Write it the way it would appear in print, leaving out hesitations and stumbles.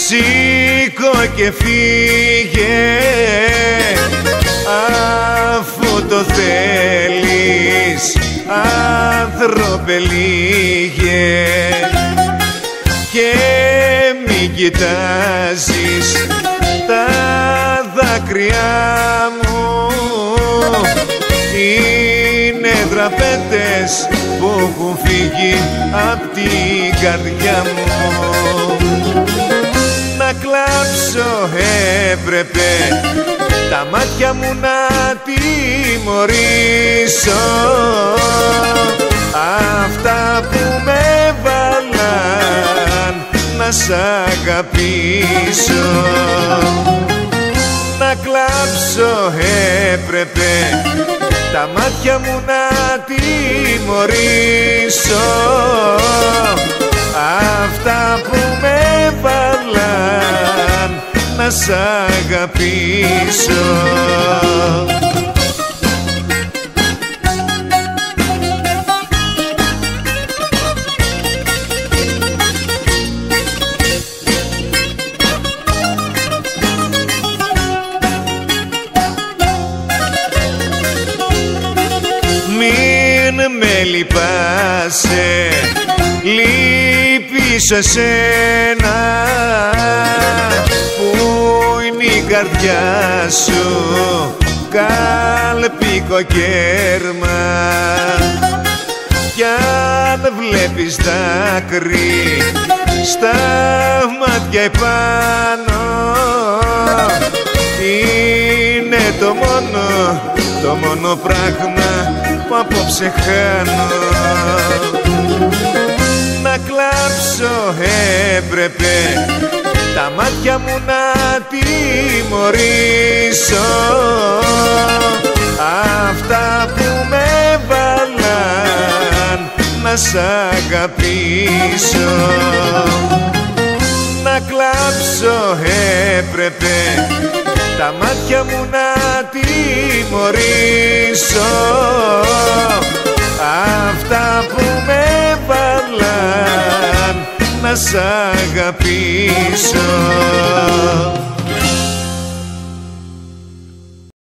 Σήκω και φύγε αφού το θέλεις, άνθρωπε, λίγε και μη κοιτάζεις τα δάκρυά μου, είναι δραπέτες που έχουν φύγει απ' την καρδιά μου. Να κλάψω έπρεπε, τα μάτια μου να τιμωρήσω, αυτά που με βάλαν να σ' αγαπήσω. Να κλάψω έπρεπε, τα μάτια μου να τιμωρήσω, αυτά που με βάλαν να σ' αγαπήσω. Μην με λυπάσαι, λυπήσω εσένα που είναι η καρδιά σου καλπικό κέρμα, κι αν βλέπεις δάκρυ στα μάτια επάνω, είναι το μόνο πράγμα που απόψε χάνω. Να κλάψω έπρεπε, τα μάτια μου να τιμωρήσω, αυτά που με βάλαν να σ' αγαπήσω. Να κλάψω έπρεπε, τα μάτια μου να τιμωρήσω, αυτά που με βάλαν να σ' αγαπήσω.